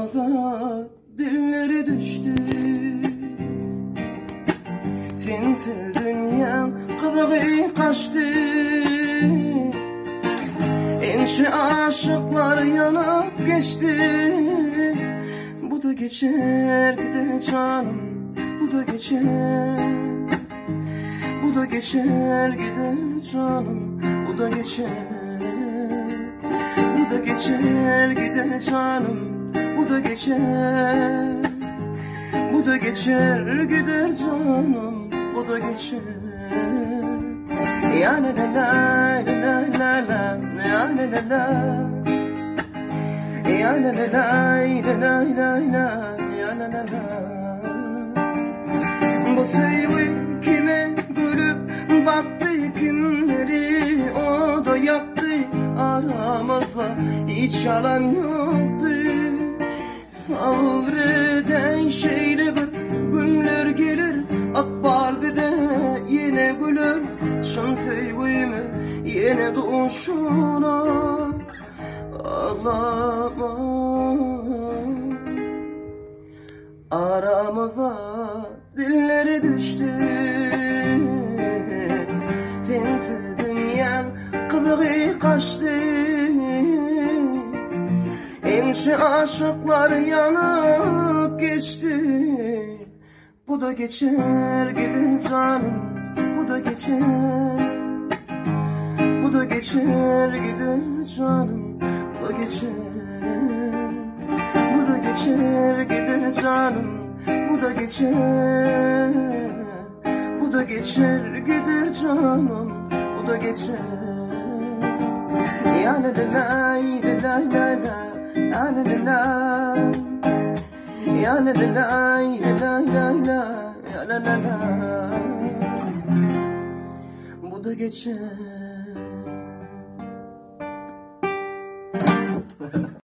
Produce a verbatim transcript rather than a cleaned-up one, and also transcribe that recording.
aramıza dilleri düştü. Tinsiz dünyam kılığı kaçtı. İnşi aşıklar yanıp geçti. Bu da geçer gider canım, bu da geçer. Bu da geçer gider canım, bu da geçer. Bu da geçer gider canım, bu da geçer. Bu da geçer gider canım, bu da geçer. Ya la la la la la la, ya la la la. Ya la la la la la la la, ya la la la. Bu sevgi kime gülüp baktı, kimleri o da yaktı. Aramızda hiç yalan yoktu. Sabreden şeyle bir günler gelir, akbal bir de yine gülür. Şan sevgimi yine doğuşuna ağlama. Aramıza dilleri düştü. Sensiz dünyam kılığı kaçtı. İnşi aşıklar yanıp geçti. Bu da geçer gider canım, bu da geçer. Bu da geçer gider canım, bu da geçer. Bu da geçer gider canım, bu da geçer. Bu da geçer gider canım, bu da geçer. Ya la la la la la la, ya la la la. Ya la la la la la la, ya la la la. Bu da geçer.